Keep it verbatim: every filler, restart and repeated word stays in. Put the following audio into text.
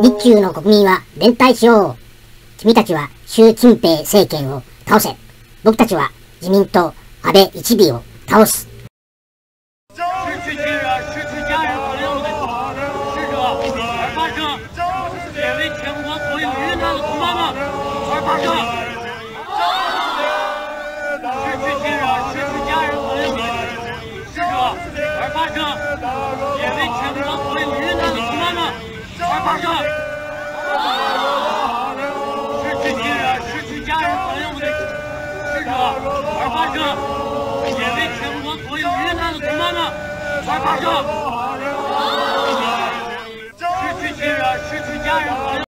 日中の国民は連帯しよう。君たちは習近平政権を倒せ。僕たちは自民党安倍一尾を倒す。 失去亲人、失去家人朋友的逝者而发生，也为全国所有遇难的同胞们而发生。失去亲人、失去家人朋友的逝者而发生，也为全国所有遇难的同胞们而发生。失去亲人、失去家人朋友的逝者而发生，也为全国所有遇难的同胞们而发生。失去亲人、失去家人朋友。